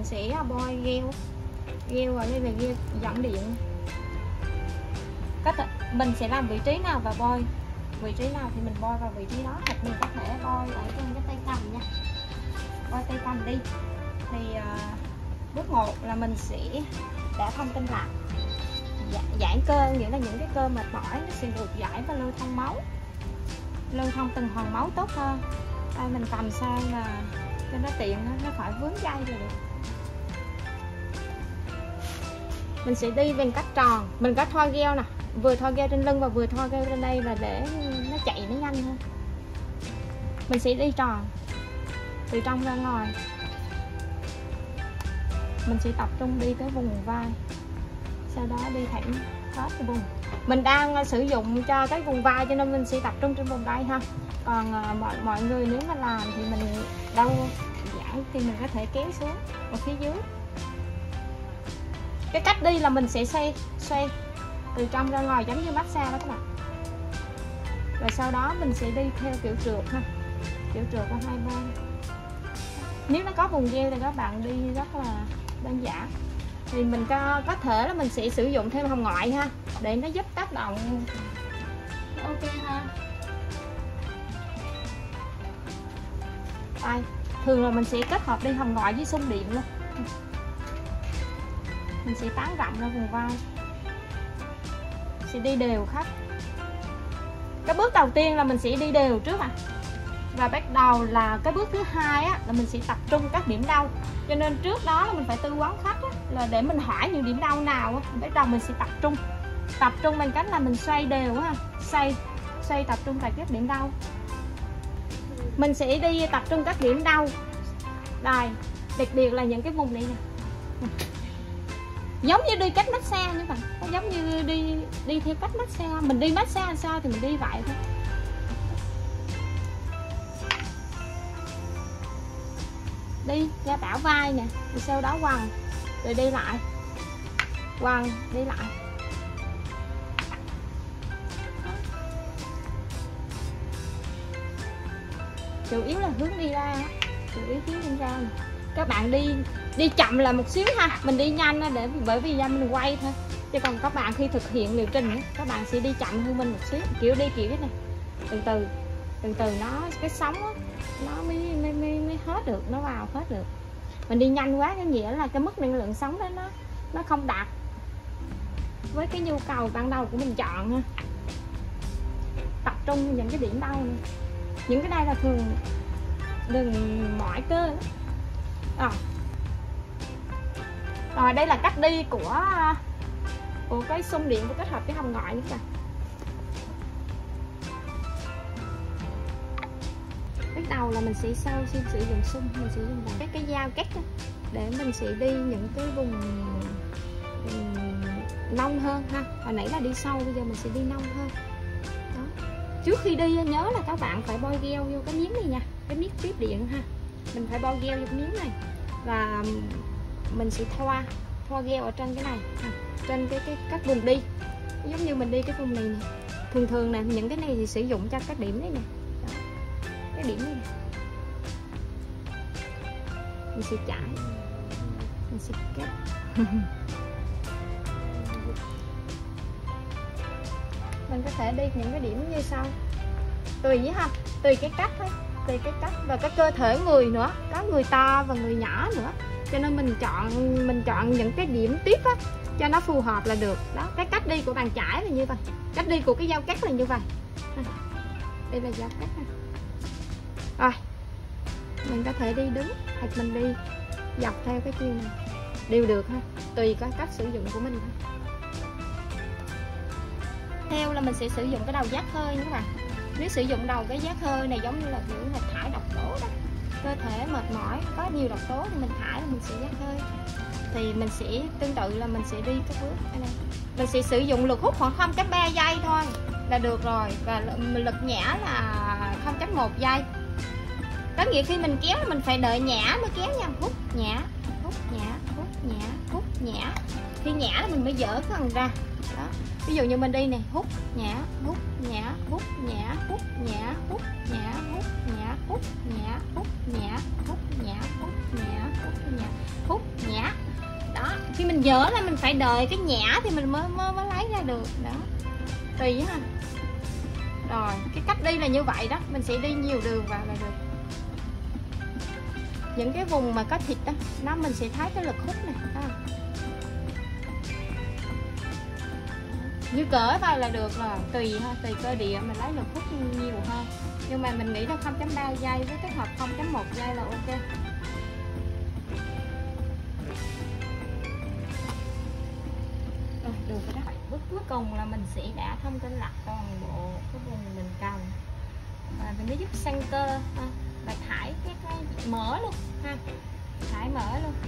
sẽ bôi gel vào đây là gel dẫn điện. Mình sẽ làm vị trí nào và bôi vị trí nào thì mình bôi vào vị trí đó, hoặc mình có thể bôi ở trên cái tay cầm nha, bôi tay cầm đi. Thì bước 1 là mình sẽ đã thông kinh lạc, giãn cơ, nghĩa là những cái cơ mệt mỏi nó sẽ được giải và lưu thông máu, lưu thông từng hormone máu tốt hơn. Đây mình cầm sang là cho nó tiện, nó phải vướng dây rồi được. Mình sẽ đi bằng cách tròn, mình có thoa gel nè, vừa thoa gel trên lưng và vừa thoa gel trên đây là để nó chạy nó nhanh hơn. Mình sẽ đi tròn từ trong ra ngoài, mình sẽ tập trung đi tới vùng vai, sau đó đi thẳng hết cái vùng. Mình đang sử dụng cho cái vùng vai cho nên mình sẽ tập trung trên vùng đây ha. Còn mọi người nếu mà làm thì mình đâu giãn thì mình có thể kéo xuống ở phía dưới. Cái cách đi là mình sẽ xoay từ trong ra ngoài giống như massage đó các bạn. Rồi sau đó mình sẽ đi theo kiểu trượt ha, kiểu trượt qua hai bên. Nếu nó có vùng gel thì các bạn đi rất là đơn giản. Thì mình có thể là mình sẽ sử dụng thêm hồng ngoại ha, để nó giúp tác động ok ha. Đây, thường là mình sẽ kết hợp đi hồng ngoại với xung điện luôn. Mình sẽ tán rộng ra vùng vai, sẽ đi đều khắp. Cái bước đầu tiên là mình sẽ đi đều trước và bắt đầu là cái bước thứ hai á, là mình sẽ tập trung các điểm đau. Cho nên trước đó là mình phải tư vấn khách á, là để mình hỏi những điểm đau nào á, bắt đầu mình sẽ tập trung bằng cách là mình xoay đều ha, xoay tập trung tại các điểm đau. Mình sẽ đi tập trung các điểm đau đây, đặc biệt là những cái vùng này nè, giống như đi cách massage như vậy, giống như đi theo cách massage. Mình đi massage sao thì mình đi vậy thôi. Đi ra đảo vai nè, rồi sau đó quằn, rồi đi lại, quằn, đi lại. Chủ yếu là hướng đi ra, chủ yếu hướng đi ra nè. Các bạn đi chậm là một xíu ha, mình đi nhanh để bởi vì mình quay thôi. Chứ còn các bạn khi thực hiện liệu trình ấy, các bạn sẽ đi chậm hơn mình một xíu, kiểu đi kiểu này, từ từ nó cái sóng đó, nó mới hết được, nó vào hết được. Mình đi nhanh quá có nghĩa là cái mức năng lượng sống đó nó không đạt với cái nhu cầu ban đầu của mình chọn ha. Tập trung những cái điểm đau này. Những cái đây là thường đừng mỏi cơ đó. Rồi đây là cách đi của cái xung điện của kết hợp với hồng ngoại nữa kìa. Bắt đầu là mình sẽ sử dụng xung, mình sử dụng cái dao cắt để mình sẽ đi những cái vùng nông hơn ha. Hồi nãy là đi sâu, bây giờ mình sẽ đi nông hơn đó. Trước khi đi nhớ là các bạn phải bôi gel vô cái miếng này nha, cái miếng tiếp điện ha. Mình phải bôi gel vô cái miếng này và mình sẽ thoa gel ở trên cái này ha, trên các vùng đi. Giống như mình đi cái vùng này nè, thường nè, những cái này thì sử dụng cho các điểm đấy nè, cái điểm này nè. Mình sẽ chải, mình sẽ cắt. Mình có thể đi những cái điểm như sau, tùy ha, tùy cái cách thôi, tùy cái cách và cái cơ thể người nữa, có người to và người nhỏ nữa, cho nên mình chọn những cái điểm tiếp á cho nó phù hợp là được đó. Cái cách đi của bàn chải là như vậy, cách đi của cái dao cắt là như vậy. Đây là dao cắt ha. Rồi mình có thể đi đứng hoặc mình đi dọc theo cái chiều này đều được ha, tùy cái cách sử dụng của mình thôi. Theo là mình sẽ sử dụng cái đầu giác hơi nha các bạn. Nếu sử dụng đầu cái giác hơi này giống như là kiểu là thải độc tố đó, cơ thể mệt mỏi có nhiều độc tố thì mình thải, mình sẽ giác hơi. Thì mình sẽ tương tự là mình sẽ đi các bước đây này. Mình sẽ sử dụng lực hút khoảng 0.3 giây thôi là được rồi, và lực nhả là 0.1 giây. Có nghĩa khi mình kéo mình phải đợi nhả mới kéo nha, hút nhả, hút nhả, hút nhả, hút nhả. Khi nhả là mình mới dỡ cái phần ra đó. Ví dụ như mình đi này, hút nhả, hút nhả, hút nhả, hút nhả, hút nhả, hút nhả, hút nhả, hút nhả, hút nhả, hút nhả, hút nhả, khúc nhả. Đó, khi mình dỡ là mình phải đợi cái nhả thì mình mới lấy ra được. Đó, tùy ha. Rồi, cái cách đi là như vậy đó, mình sẽ đi nhiều đường vào là được. Những cái vùng mà có thịt đó, nó mình sẽ thấy cái lực hút này, đó. Như cỡ vào là được rồi, tùy ha, tùy cơ địa mình lấy lực hút nhiều hơn. Nhưng mà mình nghĩ là 0.3 giây với kết hợp 0.1 giây là ok. Rồi, được rồi đó. Bước cuối cùng là mình sẽ đã thông tin lại toàn bộ cái vùng mình cần. Và mình giúp sang cơ ha, và thải cái mỡ luôn ha, thải mỡ luôn.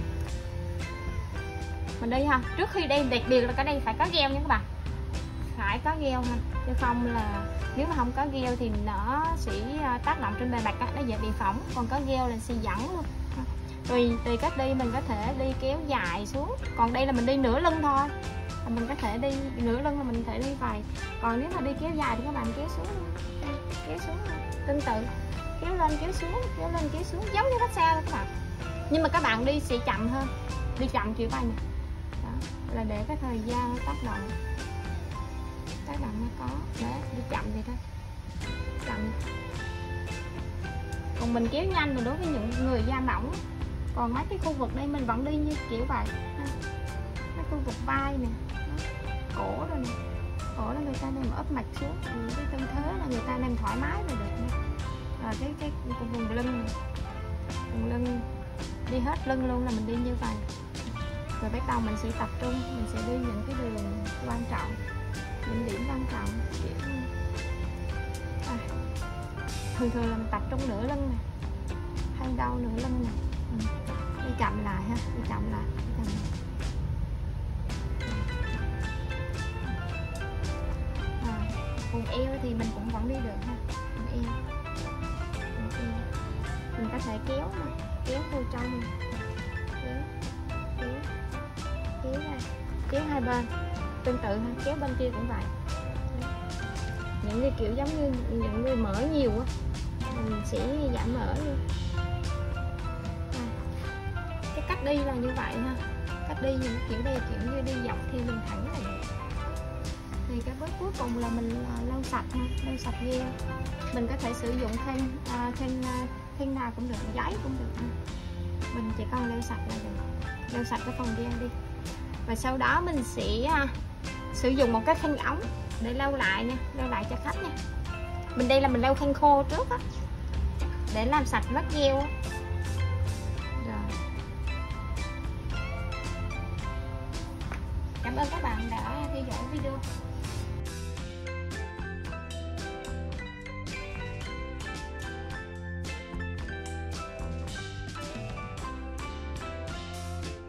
Mình đi ha, trước khi đi đặc biệt là cái đây phải có gel nha các bạn, phải có gel ha, chứ không là nếu mà không có gel thì nó sẽ tác động trên bề mặt đó, nó dễ bị phỏng, còn có gel là sẽ dẫn luôn. Tùy cách đi mình có thể đi kéo dài xuống, còn đây là mình đi nửa lưng thôi, mình có thể đi nửa lưng là mình có thể đi vài, còn nếu mà đi kéo dài thì các bạn kéo xuống luôn, kéo xuống luôn. Tương tự kéo lên kéo xuống, kéo lên kéo xuống giống như massage thôi các bạn, nhưng mà các bạn đi sẽ chậm hơn, đi chậm kiểu vậy nè. Đó là để cái thời gian tác động nó có, để đi chậm vậy thôi, chậm. Còn mình kéo nhanh mà đối với những người da mỏng, còn mấy cái khu vực đây mình vẫn đi như kiểu vậy, cái khu vực vai nè, cổ rồi nè, cổ là người ta nằm ấp mạch xuống, cái tư thế là người ta nằm thoải mái là được nè. Rồi cái vùng lưng này, vùng lưng đi hết lưng luôn là mình đi như vậy. Rồi bắt đầu mình sẽ tập trung, mình sẽ đi những cái đường quan trọng, những điểm quan trọng. Thường là mình tập trung nửa lưng này, hay đau nửa lưng này. Đi chậm lại ha, đi chậm lại, Vùng eo thì mình cũng vẫn đi được ha, vùng eo. Mình có thể kéo này, kéo vô trong này. Kéo ra, kéo hai bên, tương tự ha, kéo bên kia cũng vậy. Những cái kiểu giống như những người mỡ nhiều á, mình sẽ giảm mỡ luôn. Cái cách đi là như vậy ha, cách đi những kiểu đây kiểu như đi dọc thì mình thẳng này. Thì cái bước cuối cùng là mình lau sạch ha, lau sạch gel. Mình có thể sử dụng khăn nào cũng được, giấy cũng được ha. Mình chỉ cần lau sạch là được, lau sạch cái phần gel đi. Và sau đó mình sẽ sử dụng một cái khăn ống để lau lại nha, lau lại cho khách nha. Mình đây là mình lau khăn khô trước á, để làm sạch vết gel á. Rồi. Cảm ơn các bạn đã theo dõi video.